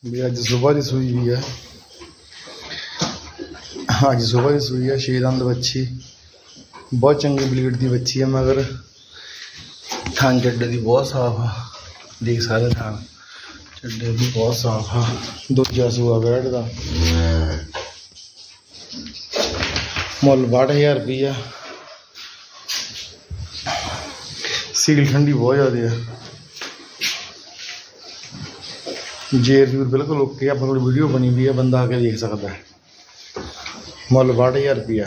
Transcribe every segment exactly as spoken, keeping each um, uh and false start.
भी अज सुबह की सूई हुई है। अज सुबह की सूई है। छे दंद बच्ची बहुत चंगी ब्रीड की बच्ची है, मगर थान चड्डे की बहुत साफ है। देख सारे थान चड्डे भी बहुत साफ है। दूजा सूआ बैठ का मुल बाहठ हज़ार रुपया। सील ठंडी बहुत ज़्यादा है। जेर जूर बिल्कुल ओके। अपने को वीडियो बनी हुई है, बंदा आके देख सकता है। मुल बाहठ हज़ार रुपया।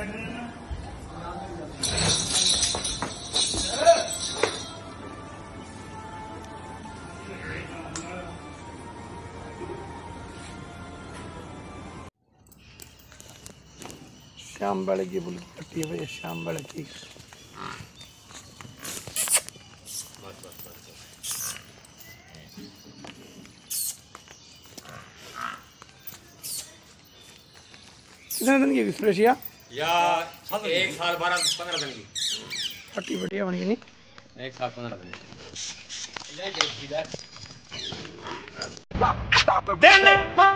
शाम वाले की बुल कट्टी है भैया, शाम वाले की। कितने दिन की फ्रेशिया? या एक साल बारह पंद्रह दिन की कट्टी बढ़िया बनी नहीं, एक साल पंद्रह दिन की।